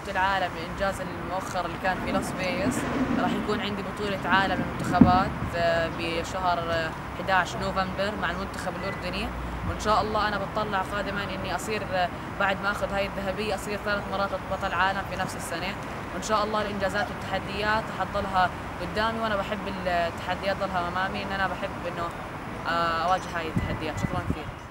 بطولة العالم الإنجاز المؤخر اللي كان في لاس فيغاس، راح يكون عندي بطولة عالم للمنتخبات بشهر 11 نوفمبر مع المنتخب الأردني. وإن شاء الله أنا بتطلع قادما إني أصير بعد ما أخذ هاي الذهبية أصير 3 مرات بطل عالم في نفس السنة. وإن شاء الله الإنجازات والتحديات رح تضلها قدامي، وأنا بحب التحديات ضلها أمامي، إن أنا بحب إنه أواجه هاي التحديات. شكرا كثير.